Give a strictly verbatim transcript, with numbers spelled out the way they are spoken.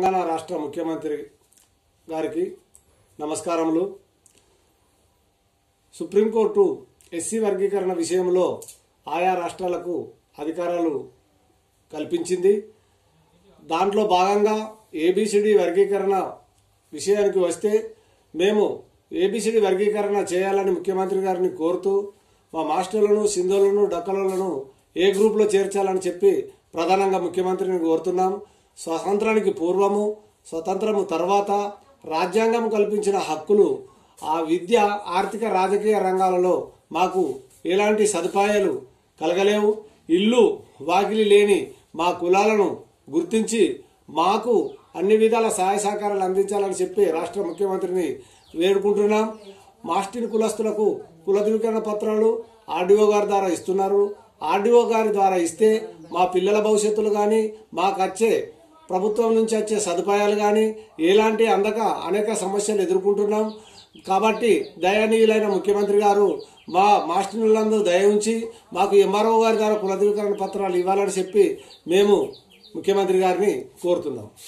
తెలంగాణ రాష్ట్ర ముఖ్యమంత్రి గారికి నమస్కారములు। సుప్రీంకోర్టు ఎస్సీ వర్గీకరణ విషయంలో ఆయా రాష్ట్రాలకు అధికారాలు కల్పించింది। దాంట్లో భాగంగా ఏబిసిడి వర్గీకరణ విషయానికి వస్తే మేము ఏబిసిడి వర్గీకరణ చేయాలని ముఖ్యమంత్రి గారిని కోరుతూ మా మాస్టర్లను సింధులను డక్కలను ఏ గ్రూప్లో చేర్చాలని చెప్పి ప్రధానంగా ముఖ్యమంత్రిని కోరుతున్నాం। స్వతంత్రానికి పూర్వము స్వతంత్రము తర్వాత రాజ్యాంగం కల్పించిన హక్కులు ఆ విద్య ఆర్థిక రాజకీయ రంగాలలో మాకు ఎలాంటి సదుపాయాలు కలగలేవు। ఇల్లు వాకిలి లేని మా కులాలను గుర్తించి మాకు అన్ని విధాల సహాయ సహకారాలు అందించాలని చెప్పి రాష్ట్ర ముఖ్యమంత్రిని వేడుకుంటున్నాం। మాస్టర్ కులస్తులకు కుల ధృవీకరణ పత్రాలు ఆర్డీఓ గారి ద్వారా ఇస్తున్నారు। ఆర్డీఓ గారి ద్వారా ఇస్తే మా పిల్లల భవిష్యత్తులు కానీ మాకు వచ్చే ప్రభుత్వం నుంచి వచ్చే సదుపాయాలు కానీ ఎలాంటి అందక అనేక సమస్యలు ఎదుర్కొంటున్నాం। కాబట్టి దయనీయులైన ముఖ్యమంత్రి గారు మా మాస్టర్లందరూ దయ ఉంచి మాకు ఎంఆర్ఓ గారి ద్వారా కుల ధృవీకరణ పత్రాలు ఇవ్వాలని చెప్పి మేము ముఖ్యమంత్రి గారిని కోరుతున్నాం।